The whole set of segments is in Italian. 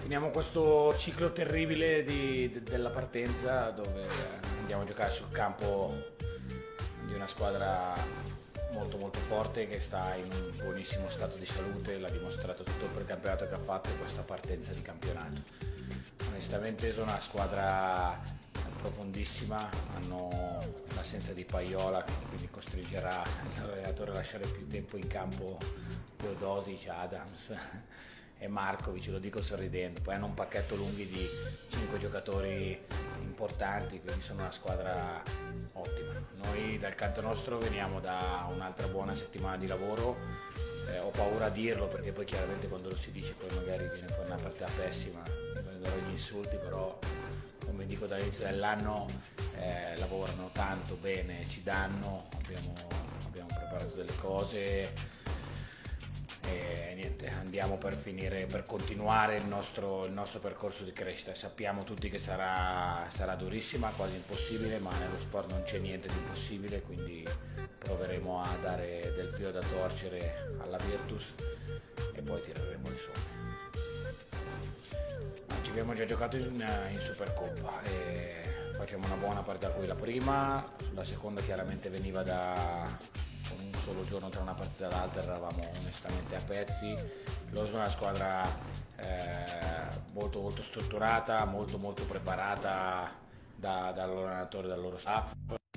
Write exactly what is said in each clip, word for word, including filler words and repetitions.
Finiamo questo ciclo terribile di- de- della partenza dove andiamo a giocare sul campo di una squadra molto molto forte che sta in un buonissimo stato di salute, l'ha dimostrato tutto il precampionato che ha fatto e questa partenza di campionato. Onestamente sono una squadra profondissima, hanno l'assenza di Paiola, quindi costringerà l'allenatore a lasciare più tempo in campo Teodosic, Adams e Markovic, lo dico sorridendo. Poi hanno un pacchetto lunghi di cinque giocatori importanti, quindi sono una squadra ottima. Noi dal canto nostro veniamo da un'altra buona settimana di lavoro, eh, ho paura a dirlo perché poi chiaramente quando lo si dice poi magari viene fuori una partita pessima, mi prenderò gli insulti, però come dico dall'inizio dell'anno eh, lavorano tanto bene, ci danno, abbiamo, abbiamo preparato delle cose e niente, andiamo per finire, per continuare il nostro, il nostro percorso di crescita. Sappiamo tutti che sarà, sarà durissima, quasi impossibile, ma nello sport non c'è niente di impossibile, quindi proveremo a dare del filo da torcere alla Virtus e poi tireremo il somme. Ma ci abbiamo già giocato in, in Supercoppa e facciamo una buona partita qui la prima, la seconda chiaramente veniva da con un solo giorno tra una partita e l'altra, eravamo onestamente a pezzi. Loro sono una squadra eh, molto molto strutturata, molto molto preparata da, dal loro allenatore, dal loro staff,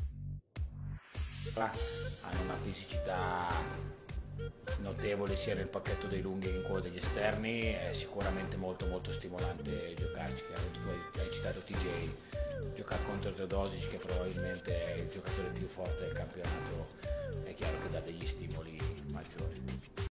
hanno una fisicità notevole sia nel pacchetto dei lunghi che in quello degli esterni, è sicuramente molto molto stimolante giocarci. Chiaramente tu hai citato T J, giocare contro Teodosic che probabilmente è il giocatore più forte del campionato, è chiaro che dà degli stimoli maggiori.